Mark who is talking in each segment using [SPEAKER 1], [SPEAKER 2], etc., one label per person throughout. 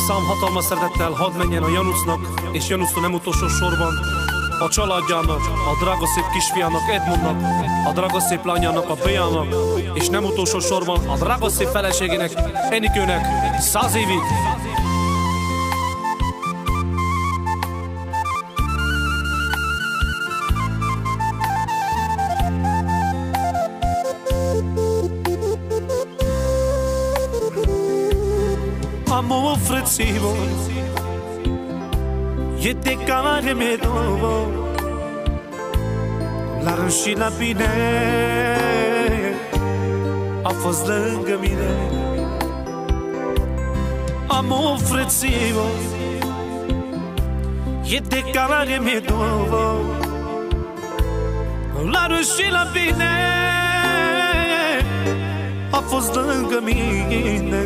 [SPEAKER 1] szám hatalmas szeretettel hadd menjen a Janusznak, és Janusztól nem utolsó sorban a családjának, a drága szép kisfiának, Edmundnak, a drága szép lányának, a Béának, és nem utolsó sorban a drága szép feleségének, Enikőnek 100 évig.
[SPEAKER 2] Amor frățivo, e de care mi-e două, la rând și la bine, a fost lângă mine. Amor frățivo, e de care mi-e două, la rând și la bine, a fost lângă mine.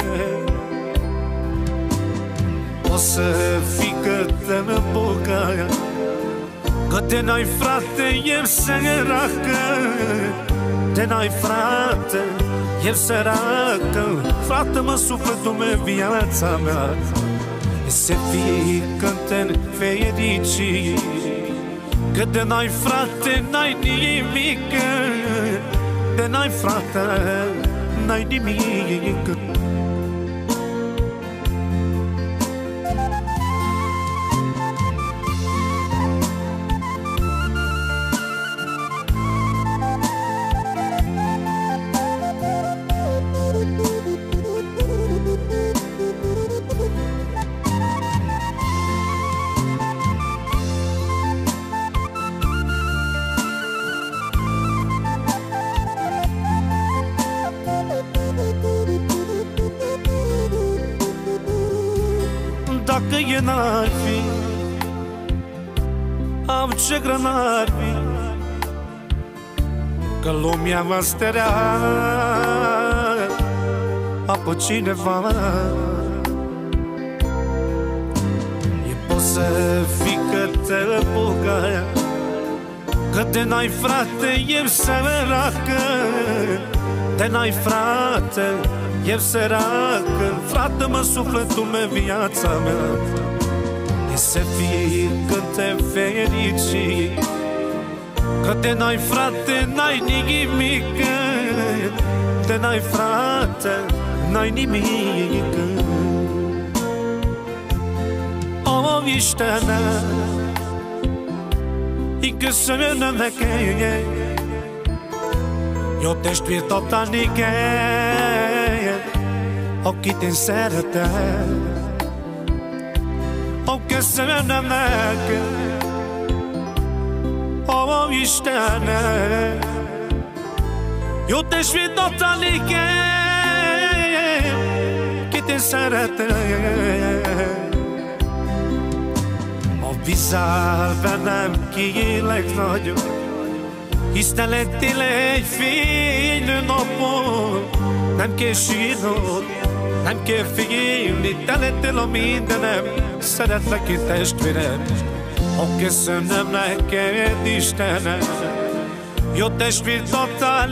[SPEAKER 2] O să fii că te-mi bucă, că te n-ai frate, e săracă. Te n-ai frate, e săracă. Frate-mă, sufletul meu, viața mea. Să fii când-te ferici, că te n-ai frate, n-ai nimic. Te n-ai frate, n-ai nimic. Dacă e n-ar fi, am ce gră n-ar fi, că lumea va stărea apă cineva. E poți să fii că te bucă, că te n-ai frate, e săracă. Te n-ai frate, e săracă. Frate-mă, sufletul meu, viața mea. E să fii când te ferici, că te n-ai frate, n-ai nimic. Te n-ai frate, n-ai nimic. O ištene i kësënë me keje, jo të shtuir totalike, o kitin serete, o kësënë me keje, o ištene, jo të shtuir totalike, kitin serete. Bizarr bennem kiélek nagyon, hisz lettél egy fénylő napon. Nem kell sírnod, nem kell félni, te lettél a mindenem. Szeretlek én testvérem, köszönöm neked Istenem. Jó testvért adtál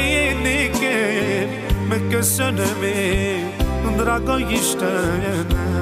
[SPEAKER 2] nékem, megköszönöm én, drága Istenem.